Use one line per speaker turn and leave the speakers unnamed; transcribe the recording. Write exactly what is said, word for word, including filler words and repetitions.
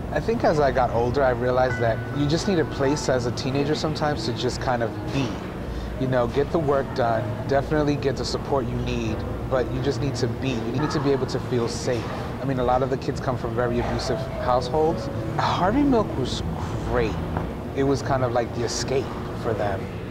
I think as I got older, I realized that you just need a place as a teenager sometimes to just kind of be. You know, get the work done, definitely get the support you need, but you just need to be. You need to be able to feel safe. I mean, a lot of the kids come from very abusive households. Harvey Milk was great. It was kind of like the escape for them.